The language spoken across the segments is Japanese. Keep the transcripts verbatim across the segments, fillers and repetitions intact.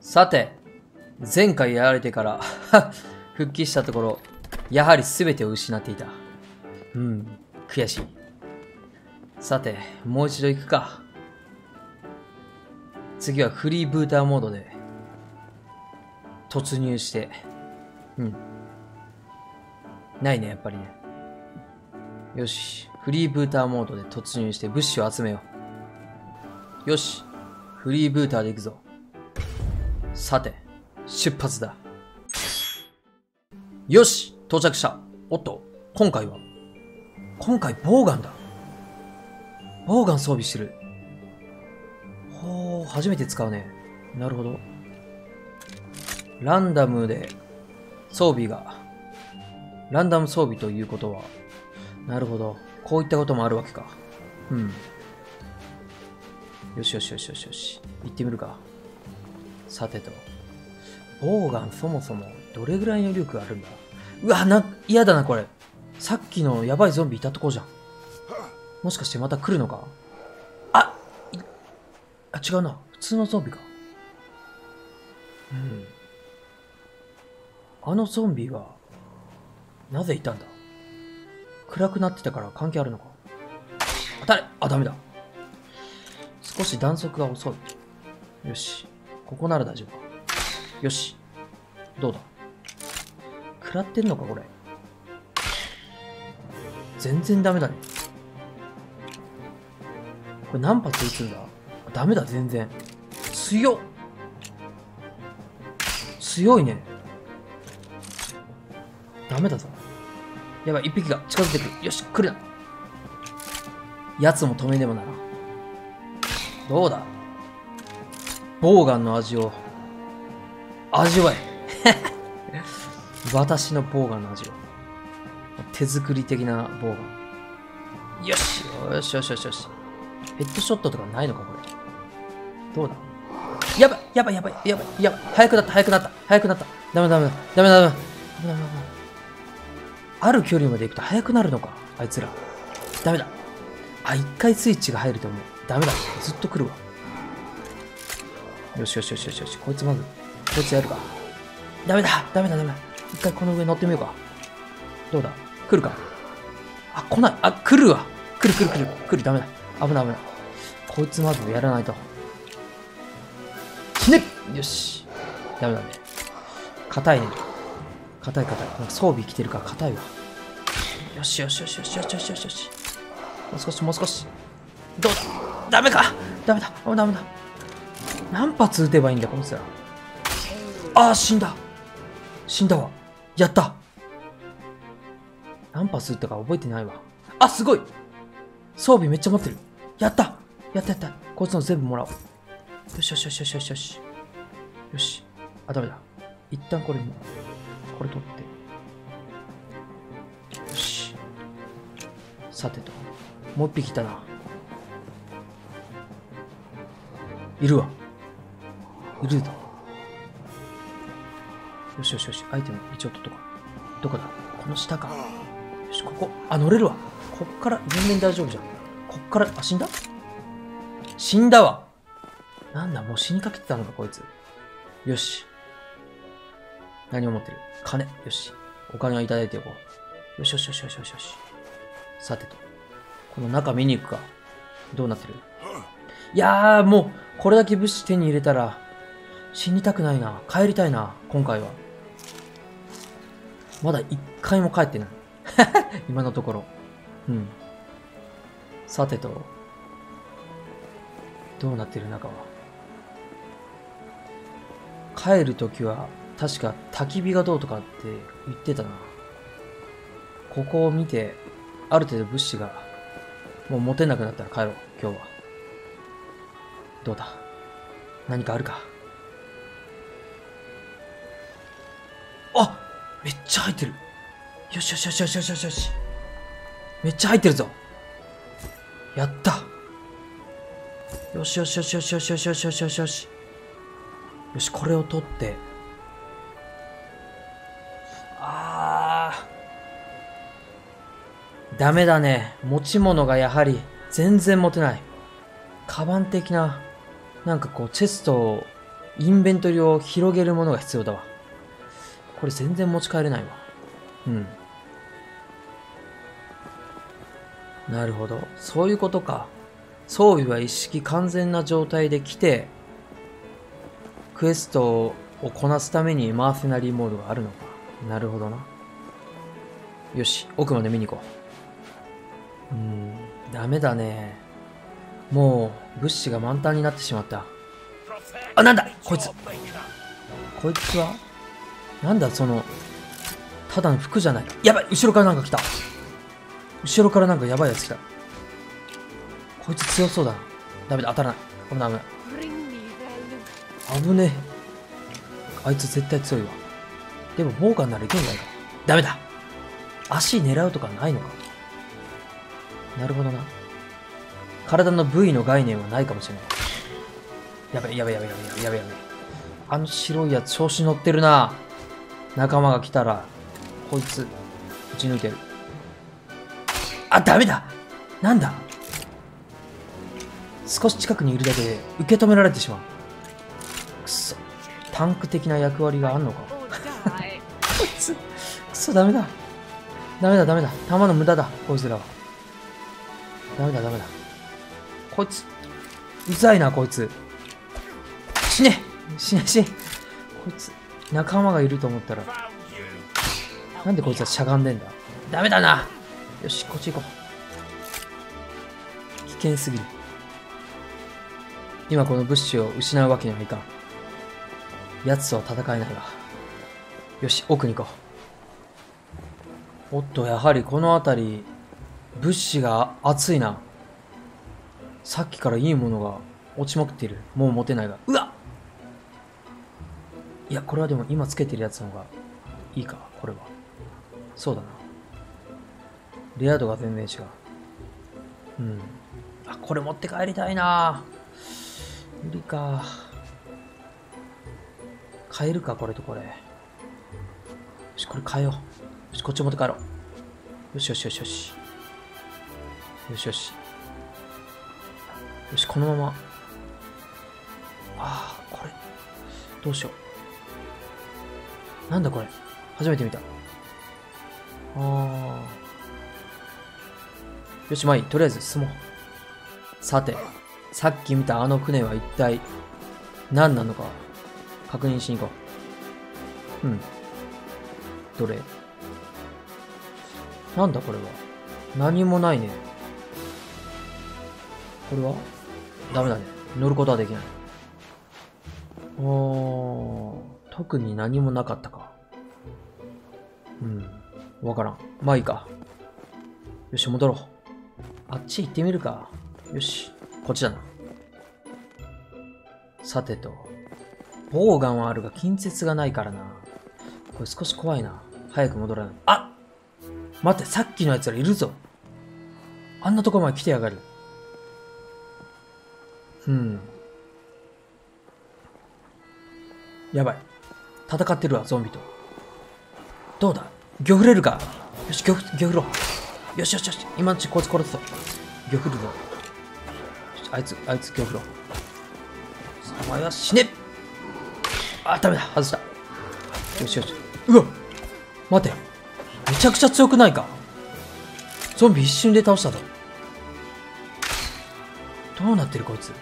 さて、前回やられてから復帰したところ、やはり全てを失っていた。うん、悔しい。さて、もう一度行くか。次はフリーブーターモードで突入して、うん。ないね、やっぱりね。よし、フリーブーターモードで突入して物資を集めよう。よし、フリーブーターで行くぞ。さて、出発だ。よし、到着した。おっと、今回は今回、ボウガンだ。ボウガン装備してる。ほー、初めて使うね。なるほど。ランダムで装備が、ランダム装備ということは、なるほど。こういったこともあるわけか。うん。よしよしよしよしよし。行ってみるか。さてと。ボウガンそもそもどれぐらいの威力があるんだ。うわ、な、嫌だなこれ。さっきのやばいゾンビいたとこじゃん。もしかしてまた来るのか。あ、あ、違うな。普通のゾンビか。うん。あのゾンビが、なぜいたんだ。暗くなってたから関係あるのか。当たれ。あ、ダメだ。少し弾速が遅い。よし。ここなら大丈夫か。よし。どうだ。食らってんのか、これ。全然ダメだね。これ何発撃つんだ。ダメだ、全然。強っ。強いね。ダメだぞ。やばい、一匹が近づいてくる。よし、来るな。奴も止めねばならん。どうだ。ボウガンの味を味わえ。私のボウガンの味を。手作り的なボウガン。よしよしよしよしよし。ヘッドショットとかないのかこれ。どうだ。やばいやばいやばいやばいやばい。早くなった早くなった早くなった。ダメダメダメダメダメダメダメダメ。ある距離まで行くと速くなるのかあいつら。ダメだ。あ、一回スイッチが入ると思う。ダメだ。ずっと来るわ。よしよしよしよしよし。こいつまず、こいつやるか。ダメだダメだダメだ。一回この上乗ってみようか。どうだ来るか。あ、来ない。あ、来るわ。来る来る来る。来る。ダメだ。危ない危ない。こいつまずやらないと。死ね。よし。ダメだね。硬いね。硬い硬い。なんか装備着てるから硬いわ。よしよしよしよしよしよしよしよし。もう少しもう少し。どうだ。ダメか。ダメだ。あ、ダメだ。何発撃てばいいんだこいつら。ああ、死んだ。死んだわ。やった。何発撃ったか覚えてないわ。あ、すごい。装備めっちゃ持ってる。やった。やったやった。こいつの全部もらおう。よしよしよしよしよしよし。よし。あ、ダメだ。一旦これも、これ取って。よし。さてと。もう一匹いたな。いるわ。いるだ。よしよしよし。アイテム一応取っとか。どこだ。この下か。よし、ここ。あ、乗れるわ。こっから全然大丈夫じゃん。こっから、あ、死んだ死んだわ。なんだ、もう死にかけてたのか、こいつ。よし。何を持ってる。金。よし。お金をいただいておこう。よしよしよしよしよしよし。さてと。この中見に行くか。どうなってる。いやー、もう、これだけ物資手に入れたら、死にたくないな。帰りたいな、今回は。まだ一回も帰ってない。今のところ。うん。さてと、どうなってる中は。帰るときは、確か焚き火がどうとかって言ってたな。ここを見て、ある程度物資が、もう持てなくなったら帰ろう、今日は。どうだ。何かあるか。あ、めっちゃ入ってる。よしよしよしよしよしよしよし。めっちゃ入ってるぞ。やった。よしよしよしよしよしよしよしよしよしよし。よし、これを取って。あー。ダメだね。持ち物がやはり全然持てない。カバン的な、なんかこうチェストインベントリを広げるものが必要だわ。これ全然持ち帰れないわ。うん。なるほど。そういうことか。装備は一式完全な状態で来て、クエストをこなすためにマーセナリーモードがあるのか。なるほどな。よし、奥まで見に行こう。うーん、ダメだね。もう、物資が満タンになってしまった。あ、なんだこいつ。こいつはなんだその、ただの服じゃない。やばい後ろからなんか来た。後ろからなんかやばいやつ来た。こいつ強そうだな。ダメだ、当たらない。危ない危ない。危ねえ。あいつ絶対強いわ。でも、ボウガンならいけんじゃないか。ダメだ。足狙うとかないのか。なるほどな。体の部位の概念はないかもしれない。やべやべやべやべやべやべやべ。あの白いやつ調子乗ってるな。仲間が来たら、こいつ、撃ち抜いてる。あ、ダメだなんだ少し近くにいるだけで受け止められてしまう。くそ。タンク的な役割があんのか。こいつ、くそダメだ。ダメだダメだ。弾の無駄だ、こいつらは。ダメだダメだ。こいつ、うざいな、こいつ。死ね死ね死ね。こいつ、仲間がいると思ったら、なんでこいつはしゃがんでんだ。ダメだな。よし、こっち行こう。危険すぎる。今この物資を失うわけにはいかん。奴とは戦えないわ。よし、奥に行こう。おっと、やはりこの辺り、物資が熱いな。さっきからいいものが落ちまくっている。もう持てないが。うわっいや、これはでも今つけてるやつの方がいいか、これは。そうだな。レア度が全然違う。うん。あ、これ持って帰りたいな。無理か。買えるか、これとこれ。よし、これ買えよう。よし、こっち持って帰ろう。よしよしよしよし。よしよし。よし、このまま。ああ、これ。どうしよう。なんだこれ。初めて見た。ああ。よし、まあいい。とりあえず進もう。さて、さっき見たあの船は一体何なのか確認しに行こう。うん。どれ？なんだこれは。何もないね。これはダメだね。乗ることはできない。おー、特に何もなかったか。うん。わからん。まあいいか。よし、戻ろう。あっち行ってみるか。よし。こっちだな。さてと。ボウガンはあるが近接がないからな。これ少し怖いな。早く戻らない。あっ待って、さっきのやつらいるぞ。あんなとこまで来てやがる。うん。やばい。戦ってるわ、ゾンビと。どうだ魚振れるか。よし、魚魚振ろう。よしよしよし。今のうちこいつ殺すぞ。魚振るぞ。あいつ、あいつ魚振ろう。お前は死ね。あ、ダメだ。外した。よしよし。うわ待て。めちゃくちゃ強くないか。ゾンビ一瞬で倒したぞ。どうなってるこいつ。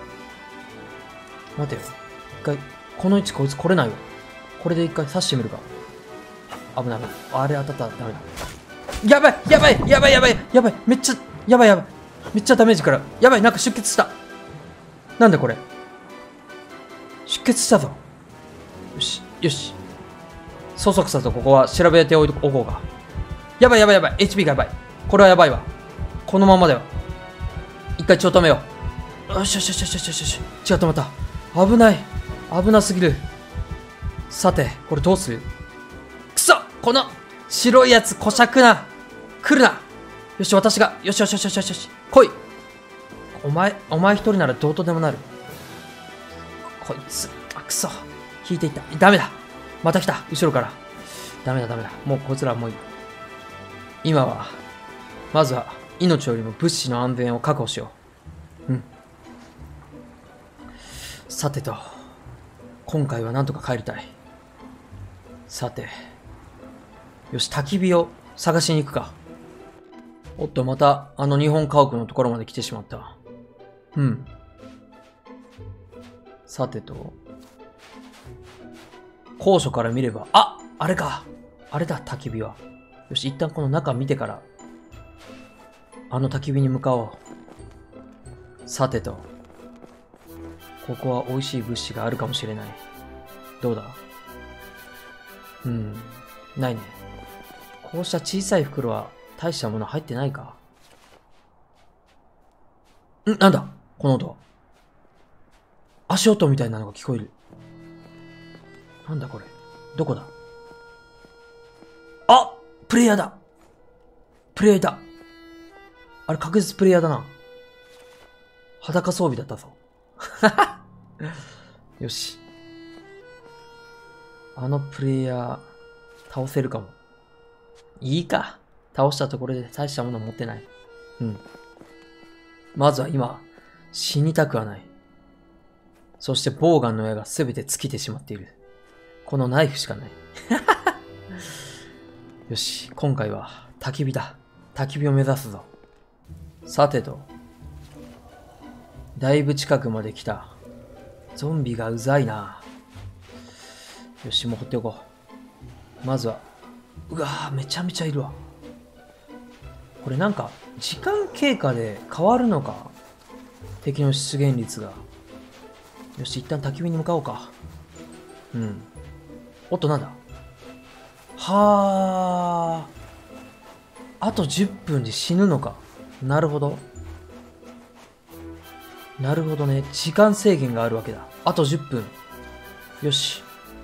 待てよ。一回、この位置こいつ来れないわ。これで一回刺してみるか。危ない危ない。あれ当たったらダメだ。やばいやばいやばいやばいやばいめっちゃ、やばいやばい。めっちゃダメージから。やばいなんか出血した。なんでこれ。出血したぞ。よし、よし。そそくさとここは調べておいとこうか。やばいやばいやばい。エイチピー がやばい。これはやばいわ。このままでは。一回血を止めよう。よしよしよしよしよしよし。血が止まった。危ない。危なすぎる。さて、これどうする？くそ！この白いやつ、こしゃくな。来るな。よし、私が。よしよしよしよしよしよし。来い。お前、お前一人ならどうとでもなる。こいつ。あ、くそ。引いていった。ダメだ。また来た。後ろから。ダメだダメだ。もうこいつらはもういい。今は、まずは命よりも物資の安全を確保しよう。うん。さてと。 今回はなんとか帰りたい。さて。よし、焚き火を探しに行くか。おっと、また、あの日本家屋のところまで来てしまった。うん。さてと。高所から見れば、あ、あれか。あれだ、焚き火は。よし、一旦この中見てから、あの焚き火に向かおう。さてと。ここは美味しい物資があるかもしれない。どうだ？うん。ないね。こうした小さい袋は大したもの入ってないか。ん、なんだこの音は。足音みたいなのが聞こえる。なんだこれ。どこだ？あ！プレイヤーだ！プレイヤーだ。あれ確実プレイヤーだな。裸装備だったぞ。よし。あのプレイヤー、倒せるかも。いいか。倒したところで大したもの持ってない。うん。まずは今、死にたくはない。そしてボウガンの矢がすべて尽きてしまっている。このナイフしかない。よし、今回は焚き火だ。焚き火を目指すぞ。さてと。だいぶ近くまで来た。ゾンビがうざいな。よし、もう放っておこう。まずは、うわぁ、めちゃめちゃいるわ。これなんか、時間経過で変わるのか。敵の出現率が。よし、一旦焚き火に向かおうか。うん。おっと、なんだ？はあ。あとじゅっぷんで死ぬのか。なるほど。なるほどね。時間制限があるわけだ。あとじゅっぷん。よし。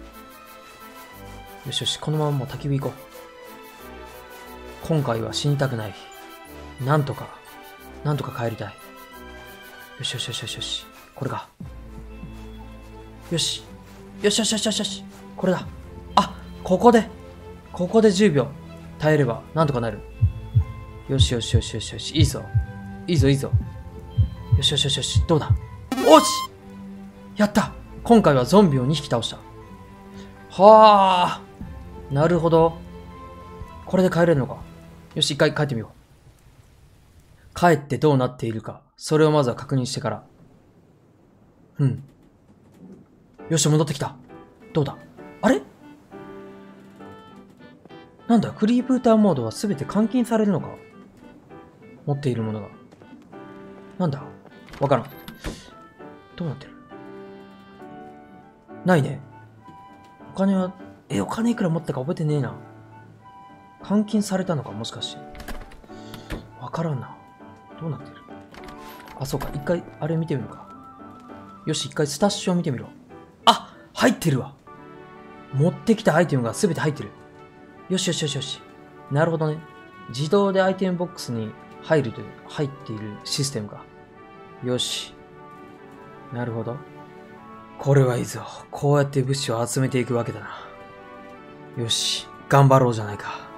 よしよし、このままもう焚き火行こう。今回は死にたくない。なんとか、なんとか帰りたい。よしよしよしよしよし。これか。よし。よしよしよしよしよし。これだ。あ、ここで、ここでじゅうびょう耐えれば、なんとかなる。よしよしよしよしよし。いいぞ。いいぞいいぞ。よしよしよしよし。どうだ？おし！やった！今回はゾンビをにひき倒した。はあ。なるほど。これで帰れるのか。よし、一回帰ってみよう。帰ってどうなっているか。それをまずは確認してから。うん。よし、戻ってきた。どうだ？あれ？なんだ、フリーブーターモードはすべて監禁されるのか？持っているものが。なんだ？わからん。どうなってる？ないね。お金は、え、お金いくら持ったか覚えてねえな。監禁されたのかもしかして。わからんな。どうなってる？あ、そうか。一回、あれ見てみるか。よし、一回スタッシュを見てみろ。あ！入ってるわ。持ってきたアイテムがすべて入ってる。よしよしよしよし。なるほどね。自動でアイテムボックスに入るという、入っているシステムか。よし。なるほど。これはいいぞ。こうやって物資を集めていくわけだな。よし。頑張ろうじゃないか。